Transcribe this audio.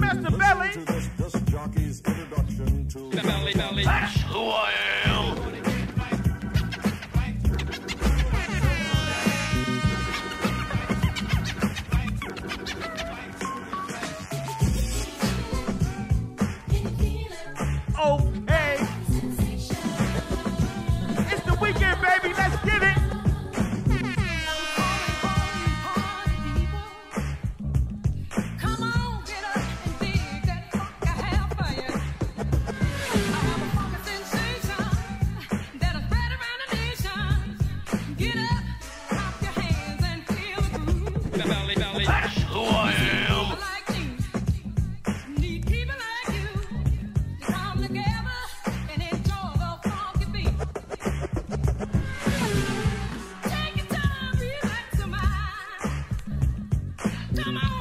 Cutmaster Belly. To this disc jockey's introduction to Belly. That's who I am. Okay. It's the weekend, baby. Let's get it. Come on, get up and dig that funk I have for you. I have a funky sensation that'll spread around the nation. Get up, clap your hands and feel the groove. Belly. That's who I am. People like me need people like you to come together and enjoy the funky beat. Take your time, relax your mind. Come on.